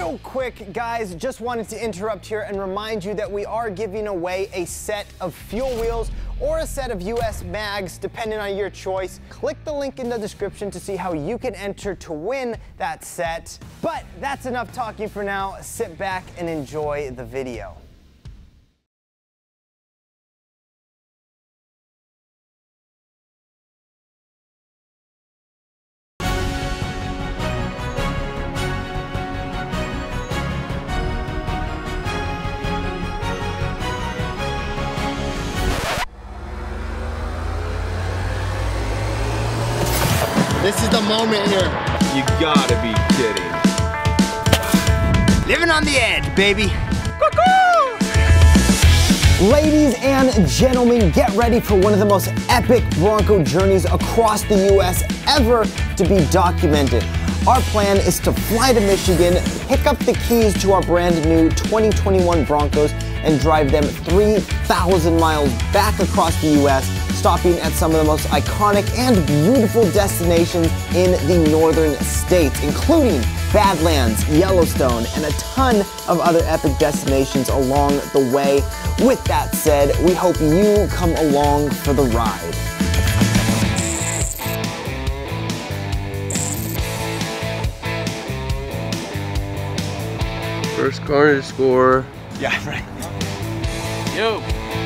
Real quick, guys, just wanted to interrupt here and remind you that we are giving away a set of fuel wheels or a set of US mags, depending on your choice. Click the link in the description to see how you can enter to win that set. But that's enough talking for now. Sit back and enjoy the video. This is the moment here. You gotta be kidding. Living on the edge, baby. Ladies and gentlemen, get ready for one of the most epic Bronco journeys across the US ever to be documented. Our plan is to fly to Michigan, pick up the keys to our brand new 2021 Broncos, and drive them 3,000 miles back across the US, stopping at some of the most iconic and beautiful destinations in the northern states, including Badlands, Yellowstone, and a ton of other epic destinations along the way. With that said, we hope you come along for the ride. First car to score. Yeah, right. Yo.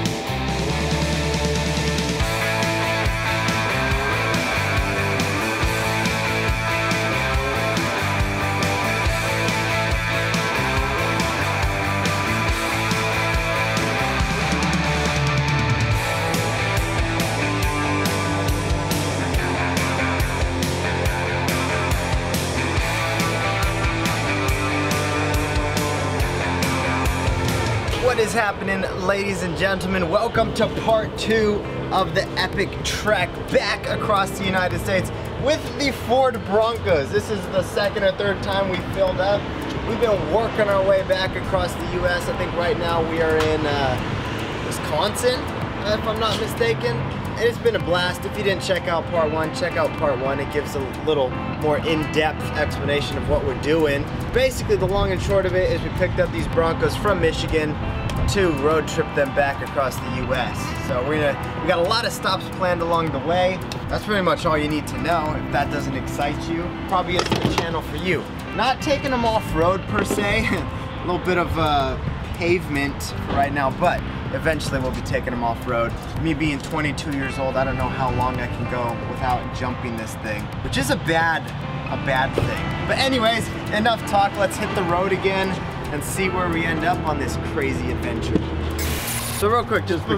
What is happening, ladies and gentlemen? Welcome to part 2 of the epic trek back across the United States with the Ford Broncos. This is the second or third time we filled up. We've been working our way back across the US. I think right now we are in Wisconsin, if I'm not mistaken. It's been a blast. If you didn't check out part 1, check out part 1. It gives a little more in-depth explanation of what we're doing. Basically, the long and short of it is we picked up these Broncos from Michigan to road trip them back across the US. So we got a lot of stops planned along the way. That's pretty much all you need to know. If that doesn't excite you, probably isn't the channel for you. Not taking them off-road per se. A little bit of pavement for right now, but eventually we'll be taking them off-road. Me being 22 years old, I don't know how long I can go without jumping this thing, which is a bad thing. But anyways, enough talk. Let's hit the road again and see where we end up on this crazy adventure. So real quick, just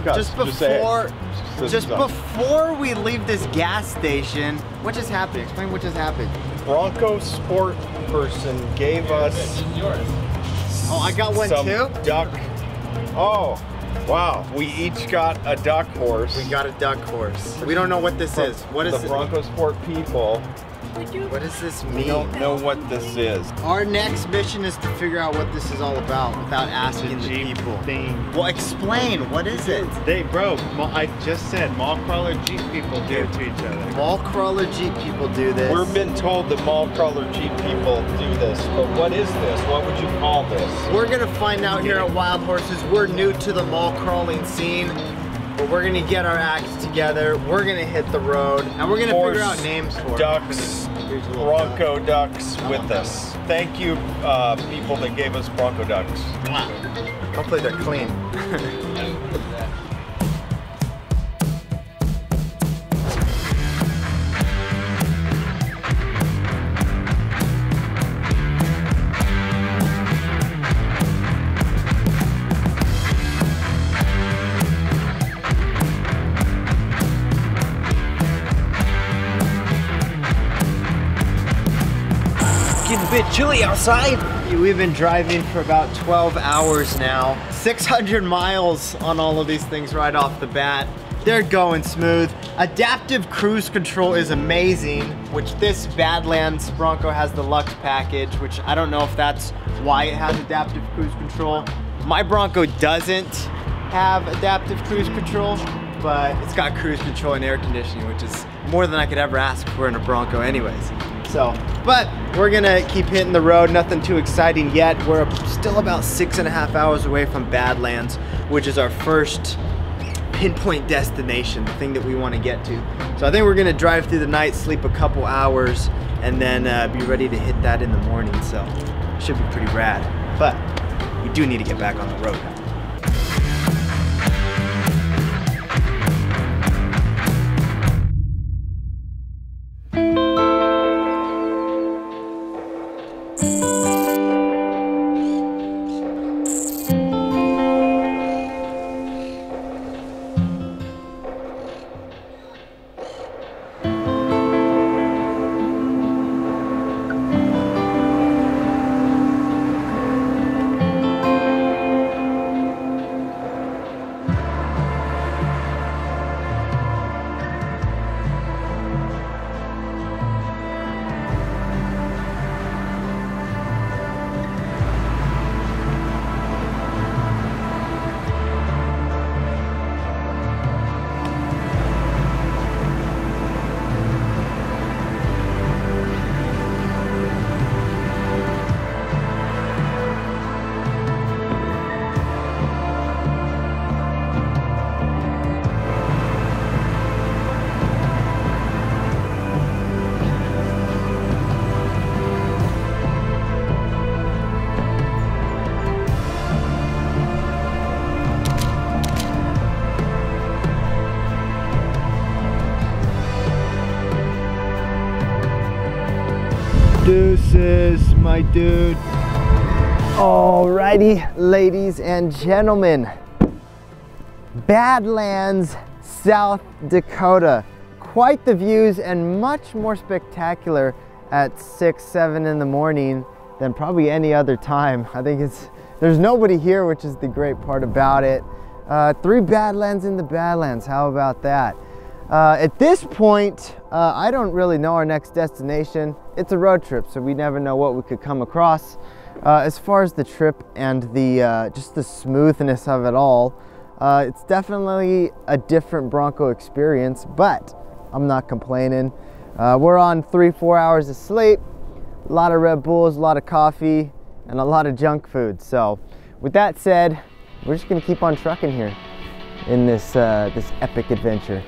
before we leave this gas station, what just happened? Explain what just happened. Bronco sport person gave us Oh, I got one too? Duck. Oh, wow. We each got a duck horse. We got a duck horse. We don't know what this is. What is the Bronco sport people? What does this mean? We don't know what this is. Our next mission is to figure out what this is all about without asking the people. Well, explain. What is it? Bro, I just said mall crawler Jeep people do it to each other. Mall crawler Jeep people do this. We've been told that mall crawler Jeep people do this, but what is this? What would you call this? We're gonna find out here at Wild Horses. We're new to the mall crawling scene, but we're gonna get our acts together. We're gonna hit the road, and we're gonna figure out names for ducks. Bronco ducks with us. Thank you, people that gave us Bronco ducks. Wow. Hopefully they're clean. Getting a bit chilly outside. We've been driving for about 12 hours now. 600 miles on all of these things right off the bat. They're going smooth. Adaptive cruise control is amazing, which this Badlands Bronco has the Lux package, which I don't know if that's why it has adaptive cruise control. My Bronco doesn't have adaptive cruise control, but it's got cruise control and air conditioning, which is more than I could ever ask for in a Bronco anyways. So, but we're gonna keep hitting the road. Nothing too exciting yet. We're still about 6.5 hours away from Badlands, which is our first pinpoint destination, the thing that we want to get to. So I think we're gonna drive through the night, sleep a couple hours, and then be ready to hit that in the morning. So it should be pretty rad. But we do need to get back on the road. Deuces, my dude. Alrighty, ladies and gentlemen. Badlands, South Dakota. Quite the views and much more spectacular at 6, 7 in the morning than probably any other time. I think there's nobody here, which is the great part about it. 3 Badlands in the Badlands, how about that? At this point, I don't really know our next destination. It's a road trip, so we never know what we could come across. As far as the trip and the just the smoothness of it all, it's definitely a different Bronco experience, but I'm not complaining. We're on 3-4 hours of sleep, a lot of Red Bulls, a lot of coffee, and a lot of junk food. So with that said, we're just gonna keep on trucking here in this, this epic adventure.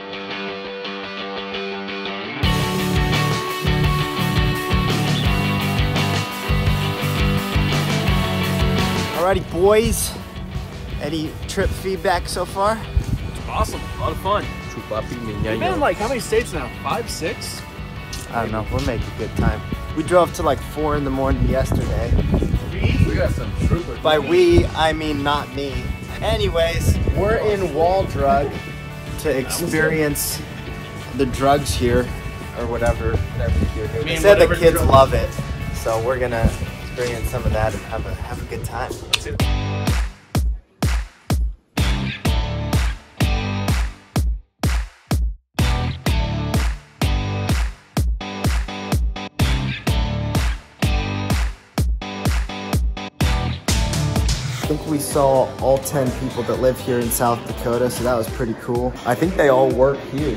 Alrighty, boys. Any trip feedback so far? Awesome, a lot of fun. We've been in like how many states now? 5, 6? I don't know, we'll make a good time. We drove to like 4 in the morning yesterday. We got some troopers. By we, I mean not me. Anyways, we're in Waldrug to experience the drugs here, or whatever They said the kids love it, so we're gonna experience some of that and have a good time. I think we saw all 10 people that live here in South Dakota, so that was pretty cool. I think they all work here.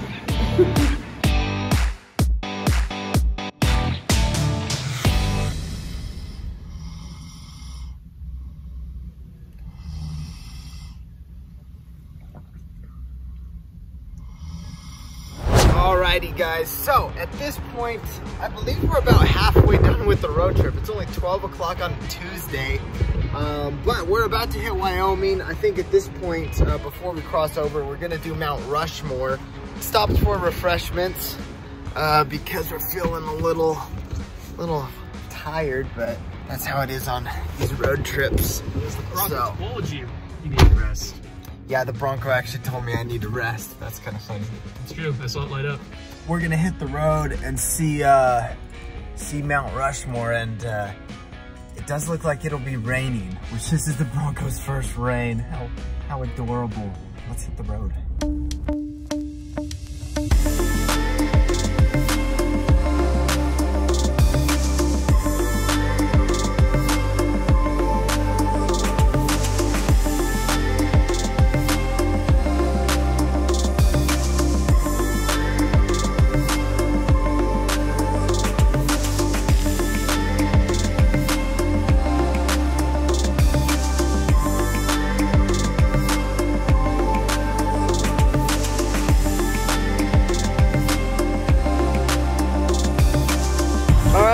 Alrighty guys, so at this point, I believe we're about halfway done with the road trip. It's only 12 o'clock on Tuesday, but we're about to hit Wyoming. I think at this point, before we cross over, we're gonna do Mount Rushmore. Stopped for refreshments, because we're feeling a little tired, but that's how it is on these road trips. The Bronco told you need to rest. Yeah, the Bronco actually told me I need to rest. That's kind of funny. It's true, I saw it light up. We're gonna hit the road and see Mount Rushmore, and it does look like it'll be raining, which this is the Broncos' first rain. How adorable. Let's hit the road.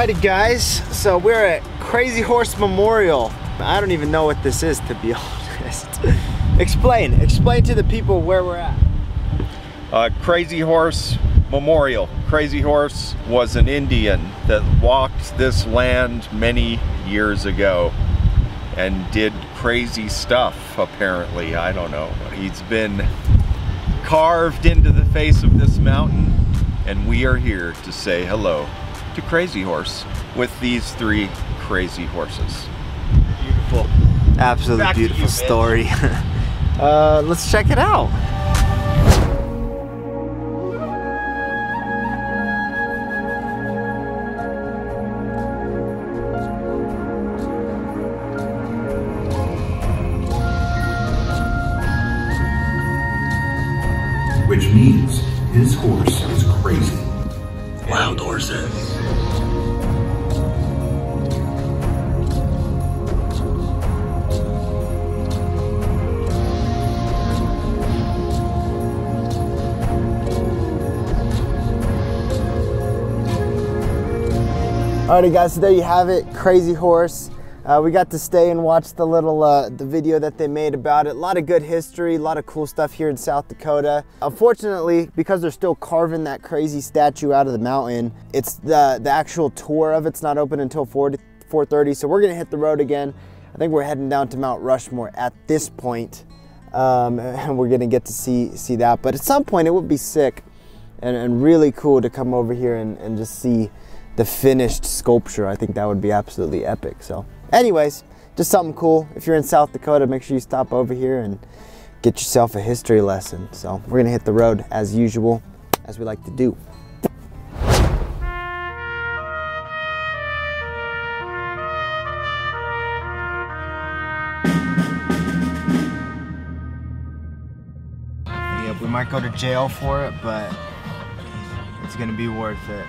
Alrighty guys, so we're at Crazy Horse Memorial. I don't even know what this is, to be honest. Explain to the people where we're at. Crazy Horse Memorial. Crazy Horse was an Indian that walked this land many years ago and did crazy stuff, apparently. I don't know. He's been carved into the face of this mountain, and we are here to say hello to Crazy Horse with these 3 crazy horses. Beautiful. Absolutely beautiful story. Let's check it out. Which means his horse is crazy. Wild horses. Alrighty guys, so there you have it, Crazy Horse. We got to stay and watch the little the video that they made about it. A lot of good history, a lot of cool stuff here in South Dakota. Unfortunately, because they're still carving that crazy statue out of the mountain, it's the actual tour of it's not open until 4:30. So we're gonna hit the road again. I think we're heading down to Mount Rushmore at this point, and we're gonna get to see that. But at some point, it would be sick and really cool to come over here and just see the finished sculpture. I think that would be absolutely epic. So anyways, just something cool. If you're in South Dakota, make sure you stop over here and get yourself a history lesson. So we're gonna hit the road as usual, as we like to do. Yep, we might go to jail for it, but it's gonna be worth it.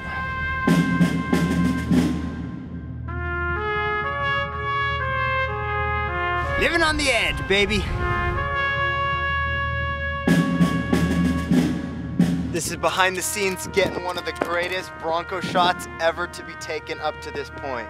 Living on the edge, baby. This is behind the scenes getting one of the greatest Bronco shots ever to be taken up to this point.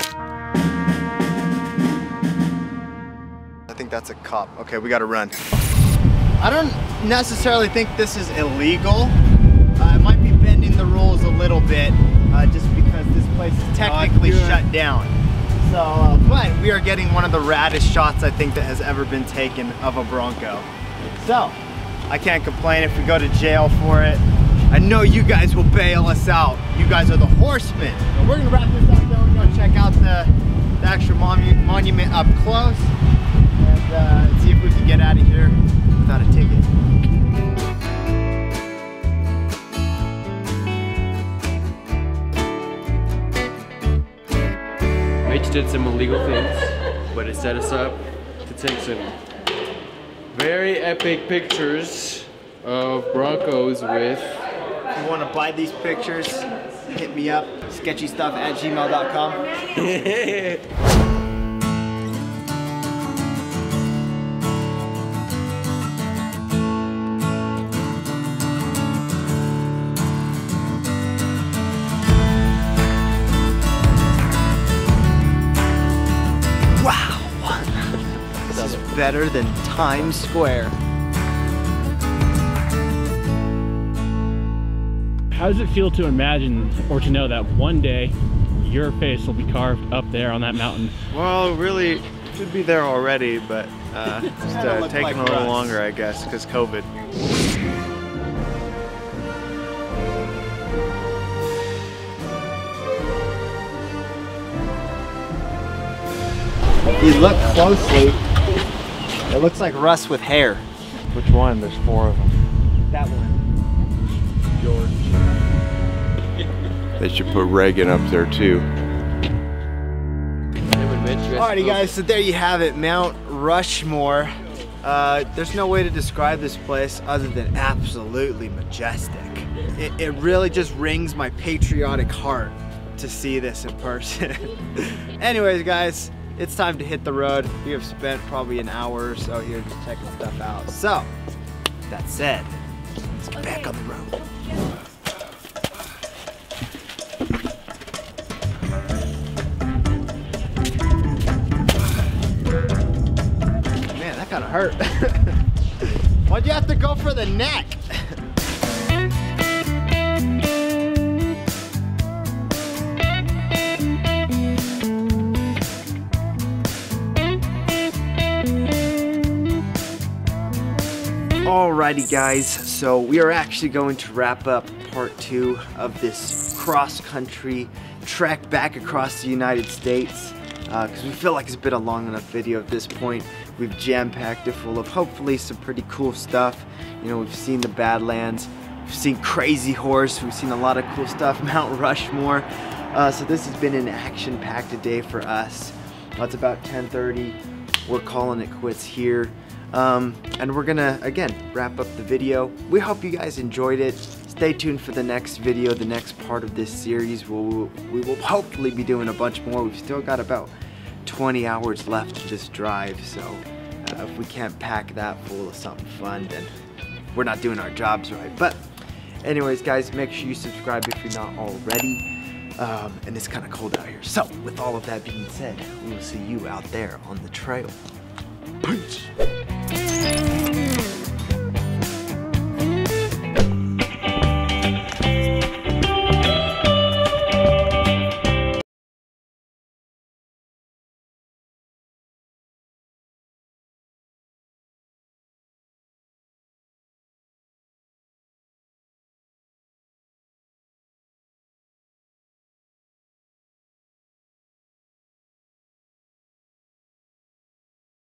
I think that's a cop. Okay, we gotta run. I don't necessarily think this is illegal. It might be bending the rules a little bit, just because this place is technically shut down. So, but we are getting one of the raddest shots I think that has ever been taken of a Bronco. So, I can't complain if we go to jail for it. I know you guys will bail us out. You guys are the horsemen. So we're gonna wrap this up though. We're gonna check out the actual monument up close and see if we can get out of here without a ticket. Mitch did some illegal things, but it set us up to take some very epic pictures of Broncos with... If you want to buy these pictures, hit me up, sketchystuff@gmail.com. Better than Times Square. How does it feel to imagine or to know that one day your face will be carved up there on that mountain? Well, really, it should be there already, but just taking a little longer, I guess, because COVID. If you look closely, it looks like Russ with hair. Which one? There's 4 of them. That one. They should put Reagan up there too. Alrighty guys, so there you have it, Mount Rushmore. There's no way to describe this place other than absolutely majestic. It really just wrings my patriotic heart to see this in person. Anyways guys, it's time to hit the road. We have spent probably an hour or so here just checking stuff out. So, that said, let's get back on the road. gonna hurt. Why'd you have to go for the neck? Alrighty guys, so we are actually going to wrap up part 2 of this cross-country trek back across the United States because we feel like it's been a long enough video at this point. We've jam-packed it full of hopefully some pretty cool stuff. You know, we've seen the Badlands, we've seen Crazy Horse, we've seen a lot of cool stuff, Mount Rushmore. So this has been an action-packed day for us. It's about 10:30. We're calling it quits here. And we're gonna, again, wrap up the video. We hope you guys enjoyed it. Stay tuned for the next video, the next part of this series. We will hopefully be doing a bunch more. We've still got about 20 hours left to this drive, so if we can't pack that full of something fun, then we're not doing our jobs right. But anyways, guys, make sure you subscribe if you're not already. And it's kind of cold out here. So with all of that being said, we will see you out there on the trail. Peace.